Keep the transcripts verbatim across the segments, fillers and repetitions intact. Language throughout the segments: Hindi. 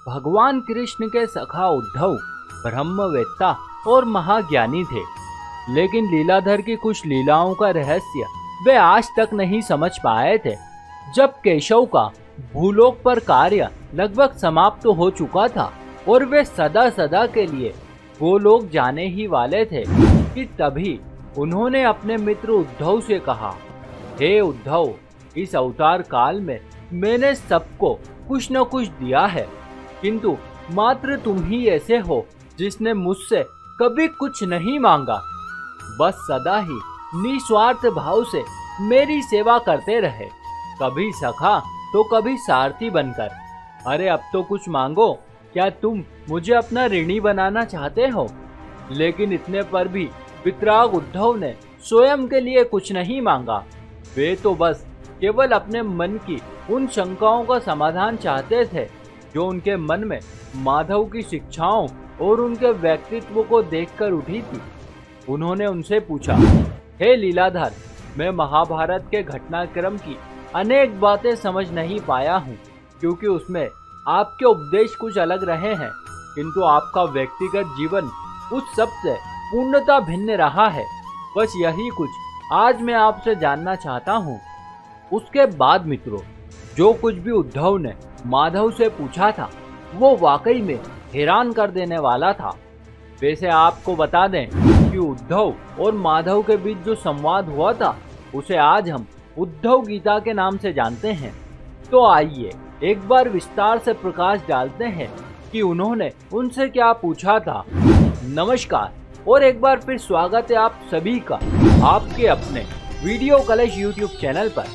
भगवान कृष्ण के सखा उद्धव ब्रह्मवेत्ता और महाज्ञानी थे, लेकिन लीलाधर की कुछ लीलाओं का रहस्य वे आज तक नहीं समझ पाए थे। जब केशव का भूलोक पर कार्य लगभग समाप्त हो चुका था और वे सदा सदा के लिए गोलोक जाने ही वाले थे कि तभी उन्होंने अपने मित्र उद्धव से कहा, हे उद्धव, इस अवतार काल में मैंने सबको कुछ न कुछ दिया है, किंतु मात्र तुम ही ऐसे हो जिसने मुझसे कभी कुछ नहीं मांगा। बस सदा ही निस्वार्थ भाव से मेरी सेवा करते रहे, कभी सखा तो कभी सारथी बनकर। अरे अब तो कुछ मांगो, क्या तुम मुझे अपना ऋणी बनाना चाहते हो? लेकिन इतने पर भी वितराग उद्धव ने स्वयं के लिए कुछ नहीं मांगा। वे तो बस केवल अपने मन की उन शंकाओं का समाधान चाहते थे जो उनके मन में माधव की शिक्षाओं और उनके व्यक्तित्व को देखकर उठी थी। उन्होंने उनसे पूछा, हे लीलाधर, मैं महाभारत के घटनाक्रम की अनेक बातें समझ नहीं पाया हूँ, क्योंकि उसमें आपके उपदेश कुछ अलग रहे हैं, किंतु आपका व्यक्तिगत जीवन उस सब से पूर्णतः भिन्न रहा है। बस यही कुछ आज मैं आपसे जानना चाहता हूँ। उसके बाद मित्रों, जो कुछ भी उद्धव ने माधव से पूछा था वो वाकई में हैरान कर देने वाला था। वैसे आपको बता दें कि उद्धव और माधव के बीच जो संवाद हुआ था उसे आज हम उद्धव गीता के नाम से जानते हैं। तो आइए एक बार विस्तार से प्रकाश डालते हैं कि उन्होंने उनसे क्या पूछा था। नमस्कार और एक बार फिर स्वागत है आप सभी का आपके अपने वीडियो कलश यूट्यूब चैनल पर।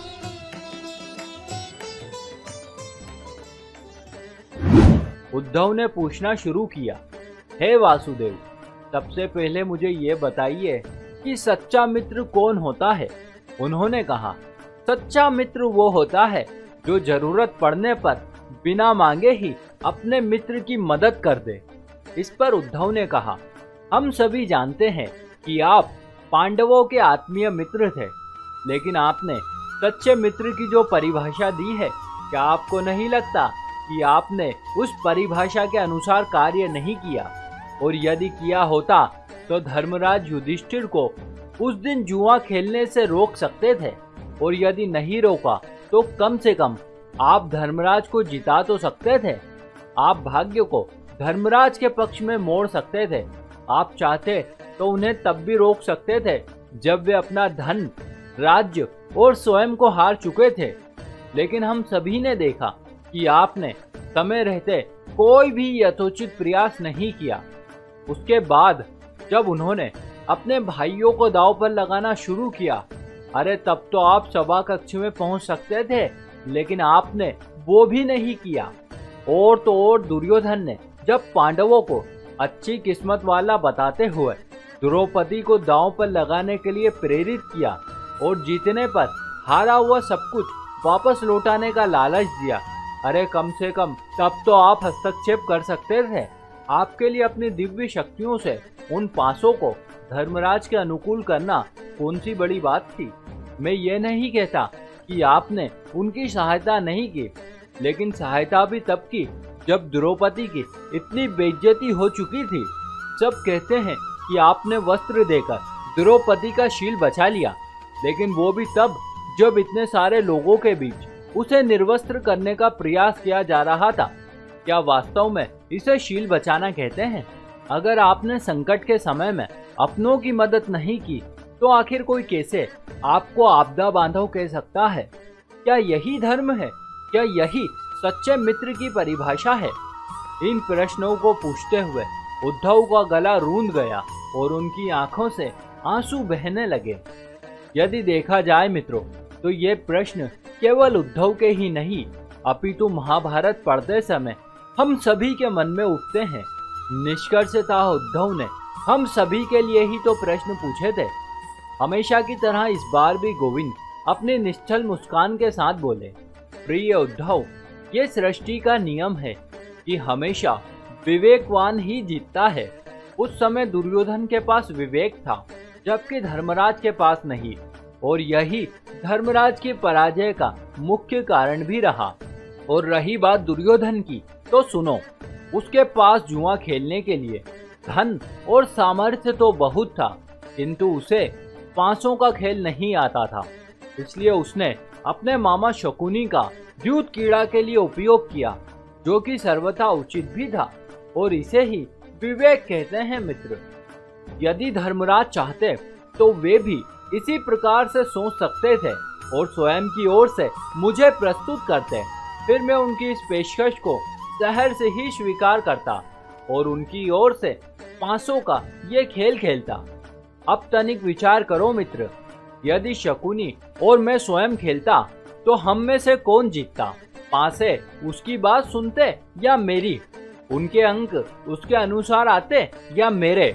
उद्धव ने पूछना शुरू किया, हे वासुदेव, सबसे पहले मुझे ये बताइए कि सच्चा मित्र कौन होता है? उन्होंने कहा, सच्चा मित्र वो होता है जो जरूरत पड़ने पर बिना मांगे ही अपने मित्र की मदद कर दे। इस पर उद्धव ने कहा, हम सभी जानते हैं कि आप पांडवों के आत्मीय मित्र थे, लेकिन आपने सच्चे मित्र की जो परिभाषा दी है, क्या आपको नहीं लगता कि आपने उस परिभाषा के अनुसार कार्य नहीं किया? और यदि किया होता तो धर्मराज युधिष्ठिर को उस दिन जुआ खेलने से रोक सकते थे, और यदि नहीं रोका तो कम से कम आप धर्मराज को जिता तो सकते थे। आप भाग्य को धर्मराज के पक्ष में मोड़ सकते थे। आप चाहते तो उन्हें तब भी रोक सकते थे जब वे अपना धन, राज्य और स्वयं को हार चुके थे। लेकिन हम सभी ने देखा कि आपने समय रहते कोई भी यथोचित प्रयास नहीं किया। उसके बाद जब उन्होंने अपने भाइयों को दांव पर लगाना शुरू किया, अरे तब तो आप सभा कक्ष में पहुंच सकते थे, लेकिन आपने वो भी नहीं किया। और तो और दुर्योधन ने जब पांडवों को अच्छी किस्मत वाला बताते हुए द्रौपदी को दांव पर लगाने के लिए प्रेरित किया और जीतने पर हारा हुआ सब कुछ वापस लौटाने का लालच दिया, अरे कम से कम तब तो आप हस्तक्षेप कर सकते थे। आपके लिए अपनी दिव्य शक्तियों से उन पासों को धर्मराज के अनुकूल करना कौन सी बड़ी बात थी? मैं ये नहीं कहता कि आपने उनकी सहायता नहीं की, लेकिन सहायता भी तब की जब द्रौपदी की इतनी बेइज्जती हो चुकी थी। सब कहते हैं कि आपने वस्त्र देकर द्रौपदी का शील बचा लिया, लेकिन वो भी तब जब इतने सारे लोगों के बीच उसे निर्वस्त्र करने का प्रयास किया जा रहा था। क्या वास्तव में इसे शील बचाना कहते हैं? अगर आपने संकट के समय में अपनों की मदद नहीं की तो आखिर कोई कैसे आपको आपदा बांधव कह सकता है? क्या यही धर्म है? क्या यही सच्चे मित्र की परिभाषा है? इन प्रश्नों को पूछते हुए उद्धव का गला रूंध गया और उनकी आंखों से आंसू बहने लगे। यदि देखा जाए मित्रों, तो ये प्रश्न केवल उद्धव के ही नहीं, अपितु महाभारत पढ़ते समय हम सभी के मन में उठते हैं। निष्कर्षतः उद्धव ने हम सभी के लिए ही तो प्रश्न पूछे थे। हमेशा की तरह इस बार भी गोविंद अपनी निश्चल मुस्कान के साथ बोले, प्रिय उद्धव, ये सृष्टि का नियम है कि हमेशा विवेकवान ही जीतता है। उस समय दुर्योधन के पास विवेक था, जबकि धर्मराज के पास नहीं, और यही धर्मराज की पराजय का मुख्य कारण भी रहा। और रही बात दुर्योधन की, तो सुनो, उसके पास जुआ खेलने के लिए धन और सामर्थ्य तो बहुत था, किंतु उसे पांचों का खेल नहीं आता था। इसलिए उसने अपने मामा शकुनी का द्यूत कीड़ा के लिए उपयोग किया, जो कि सर्वथा उचित भी था, और इसे ही विवेक कहते हैं मित्र। यदि धर्मराज चाहते तो वे भी इसी प्रकार से सोच सकते थे और स्वयं की ओर से मुझे प्रस्तुत करते। फिर मैं उनकी इस पेशकश को शहर से ही स्वीकार करता और उनकी ओर से पांचों का ये खेल खेलता। अब तनिक विचार करो मित्र, यदि शकुनी और मैं स्वयं खेलता तो हम में से कौन जीतता? पांसे उसकी बात सुनते या मेरी? उनके अंक उसके अनुसार आते या मेरे?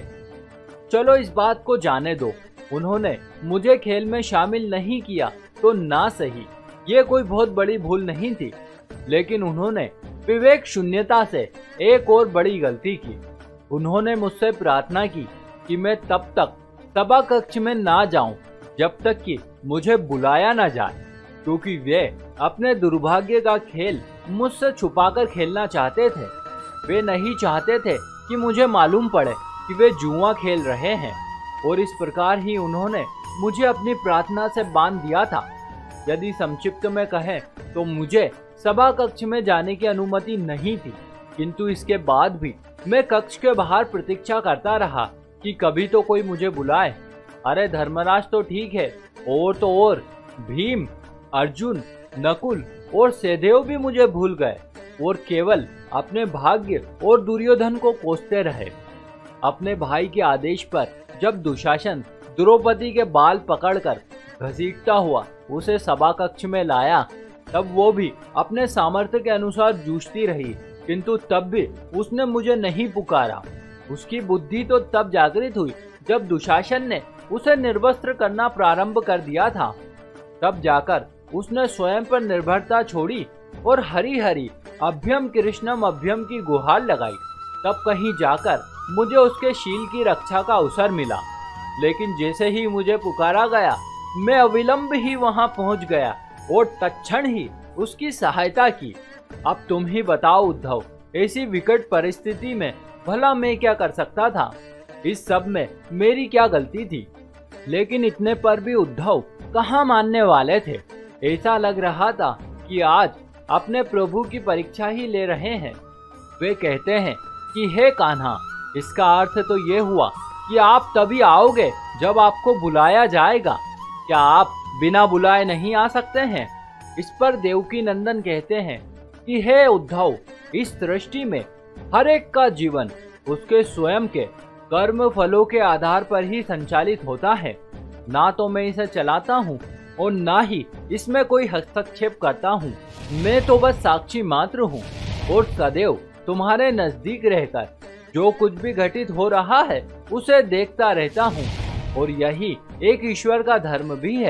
चलो इस बात को जाने दो, उन्होंने मुझे खेल में शामिल नहीं किया तो ना सही, ये कोई बहुत बड़ी भूल नहीं थी, लेकिन उन्होंने विवेक शून्यता से एक और बड़ी गलती की। उन्होंने मुझसे प्रार्थना की कि मैं तब तक सभा कक्ष में ना जाऊं जब तक कि मुझे बुलाया ना जाए, क्योंकि वे अपने दुर्भाग्य का खेल मुझसे छुपाकर खेलना चाहते थे। वे नहीं चाहते थे कि मुझे मालूम पड़े कि वे जुआ खेल रहे हैं, और इस प्रकार ही उन्होंने मुझे अपनी प्रार्थना से बांध दिया था। यदि संक्षिप्त में कहें तो मुझे सभा कक्ष में जाने की अनुमति नहीं थी, किंतु इसके बाद भी मैं कक्ष के बाहर प्रतीक्षा करता रहा कि कभी तो कोई मुझे बुलाए। अरे धर्मराज तो ठीक है, और तो और भीम, अर्जुन, नकुल और सहदेव भी मुझे भूल गए और केवल अपने भाग्य और दुर्योधन को कोसते रहे। अपने भाई के आदेश पर जब दुशासन द्रौपदी के बाल पकड़कर घसीटता हुआ उसे सभा कक्ष में लाया, तब वो भी अपने सामर्थ्य के अनुसार जूझती रही, किंतु तब भी उसने मुझे नहीं पुकारा। उसकी बुद्धि तो तब जागृत हुई जब दुशासन ने उसे निर्वस्त्र करना प्रारंभ कर दिया था। तब जाकर उसने स्वयं पर निर्भरता छोड़ी और हरि हरि अभ्यम कृष्णम अभ्यम की गुहार लगाई। तब कहीं जाकर मुझे उसके शील की रक्षा का अवसर मिला, लेकिन जैसे ही मुझे पुकारा गया, मैं अविलंब ही वहां पहुंच गया और तत्क्षण ही उसकी सहायता की। अब तुम ही बताओ उद्धव, ऐसी विकट परिस्थिति में भला मैं क्या कर सकता था? इस सब में मेरी क्या गलती थी? लेकिन इतने पर भी उद्धव कहाँ मानने वाले थे। ऐसा लग रहा था कि आज अपने प्रभु की परीक्षा ही ले रहे हैं। वे कहते हैं कि हे कान्हा, इसका अर्थ तो ये हुआ कि आप तभी आओगे जब आपको बुलाया जाएगा। क्या आप बिना बुलाए नहीं आ सकते हैं? इस पर देवकी नंदन कहते हैं कि हे उद्धव, इस दृष्टि में हर एक का जीवन उसके स्वयं के कर्म फलों के आधार पर ही संचालित होता है। ना तो मैं इसे चलाता हूँ और ना ही इसमें कोई हस्तक्षेप करता हूँ। मैं तो बस साक्षी मात्र हूँ और सदैव तुम्हारे नजदीक रहकर जो कुछ भी घटित हो रहा है उसे देखता रहता हूँ, और यही एक ईश्वर का धर्म भी है।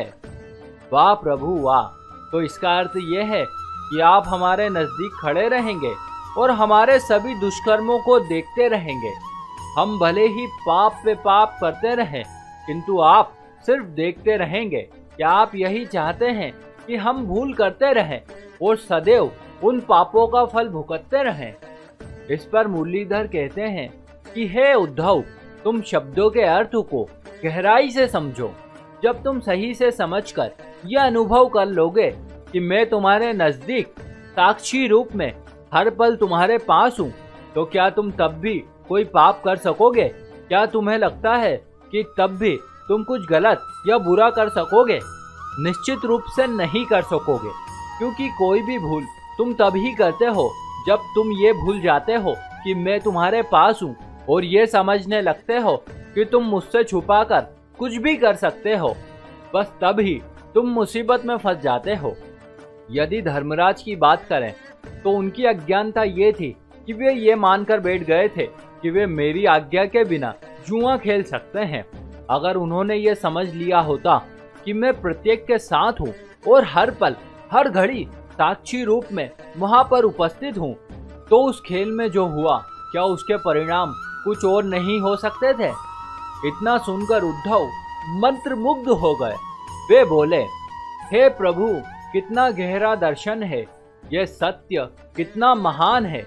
वाह प्रभु वाह! तो इसका अर्थ यह है कि आप हमारे नजदीक खड़े रहेंगे और हमारे सभी दुष्कर्मों को देखते रहेंगे। हम भले ही पाप पे पाप करते रहें, किंतु आप सिर्फ देखते रहेंगे। क्या आप यही चाहते हैं कि हम भूल करते रहें और सदैव उन पापों का फल भुगतते रहें? इस पर मुरलीधर कहते हैं कि हे उद्धव, तुम शब्दों के अर्थ को गहराई से समझो। जब तुम सही से समझकर यह अनुभव कर लोगे कि मैं तुम्हारे नजदीक साक्षी रूप में हर पल तुम्हारे पास हूँ, तो क्या तुम तब भी कोई पाप कर सकोगे? क्या तुम्हें लगता है कि तब भी तुम कुछ गलत या बुरा कर सकोगे? निश्चित रूप से नहीं कर सकोगे, क्योंकि कोई भी भूल तुम तभी करते हो जब तुम ये भूल जाते हो कि मैं तुम्हारे पास हूँ और ये समझने लगते हो कि तुम मुझसे छुपाकर कुछ भी कर सकते हो। बस तब ही तुम मुसीबत में फंस जाते हो। यदि धर्मराज की बात करें तो उनकी अज्ञानता ये थी कि वे ये मानकर बैठ गए थे कि वे मेरी आज्ञा के बिना जुआ खेल सकते हैं। अगर उन्होंने ये समझ लिया होता कि मैं प्रत्येक के साथ हूँ और हर पल हर घड़ी साक्षी रूप में वहां पर उपस्थित हूँ, तो उस खेल में जो हुआ, क्या उसके परिणाम कुछ और नहीं हो सकते थे? इतना सुनकर उद्धव मंत्रमुग्ध हो गए। वे बोले, हे प्रभु, कितना गहरा दर्शन है, यह सत्य कितना महान है।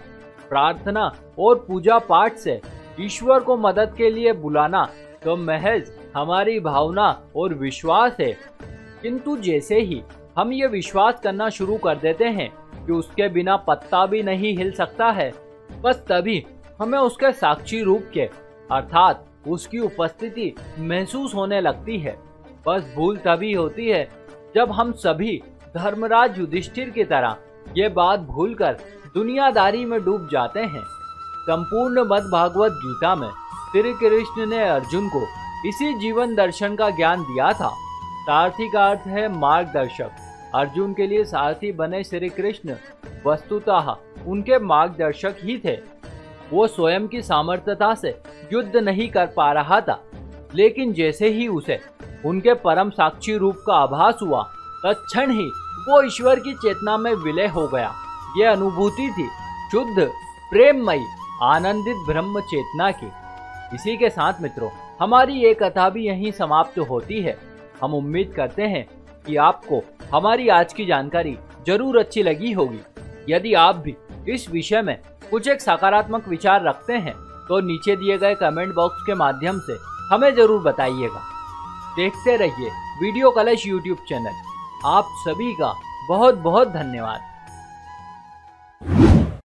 प्रार्थना और पूजा पाठ से ईश्वर को मदद के लिए बुलाना तो महज हमारी भावना और विश्वास है। किंतु जैसे ही हम ये विश्वास करना शुरू कर देते हैं कि उसके बिना पत्ता भी नहीं हिल सकता है, बस तभी हमें उसके साक्षी रूप के अर्थात उसकी उपस्थिति महसूस होने लगती है। बस भूल तभी होती है जब हम सभी धर्मराज युधिष्ठिर की तरह ये बात भूलकर दुनियादारी में डूब जाते हैं। संपूर्ण मद् भागवत गीता में श्री कृष्ण ने अर्जुन को इसी जीवन दर्शन का ज्ञान दिया था। सारथी का अर्थ है मार्गदर्शक। अर्जुन के लिए सारथी बने श्री कृष्ण वस्तुतः उनके मार्गदर्शक ही थे। वो स्वयं की सामर्थ्यता से युद्ध नहीं कर पा रहा था, लेकिन जैसे ही उसे उनके परम साक्षी रूप का आभास हुआ, तत्क्षण ही वो ईश्वर की चेतना में विलय हो गया। ये अनुभूति थी शुद्ध प्रेममयी आनंदित ब्रह्म चेतना की। इसी के साथ मित्रों, हमारी ये कथा भी यहीं समाप्त होती है। हम उम्मीद करते हैं कि आपको हमारी आज की जानकारी जरूर अच्छी लगी होगी। यदि आप भी इस विषय में कुछ एक सकारात्मक विचार रखते हैं तो नीचे दिए गए कमेंट बॉक्स के माध्यम से हमें जरूर बताइएगा। देखते रहिए वीडियो कलश यूट्यूब चैनल। आप सभी का बहुत बहुत धन्यवाद।